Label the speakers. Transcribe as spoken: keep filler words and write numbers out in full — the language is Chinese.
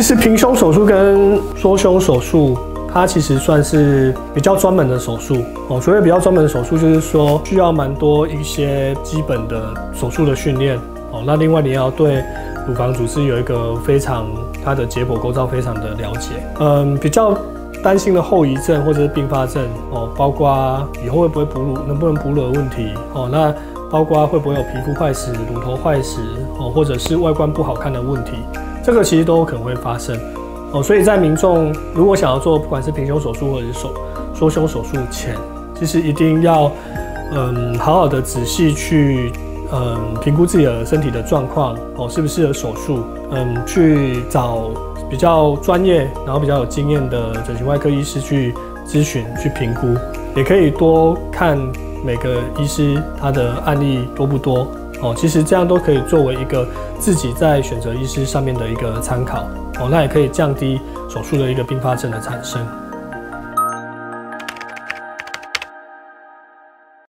Speaker 1: 实平胸手术跟缩胸手术，它其实算是比较专门的手术哦。所谓比较专门的手术，就是说需要蛮多一些基本的手术的训练哦。那另外你要对乳房组织有一个非常它的解剖构造非常的了解。嗯，比较担心的后遗症或者是并发症哦，包括以后会不会哺乳，能不能哺乳的问题哦。那包括会不会有皮肤坏死、乳头坏死哦，或者是外观不好看的问题，这个其实都有可能会发生哦。所以在民众如果想要做不管是平胸手术或者是手缩胸手术前，其实一定要嗯好好的仔细去嗯评估自己的身体的状况哦，适不适合手术，嗯去找比较专业然后比较有经验的整形外科医师去咨询去评估，也可以多看每个医师他的案例多不多哦，其实这样都可以作为一个自己在选择医师上面的一个参考哦，那也可以降低手术的一个并发症的产生。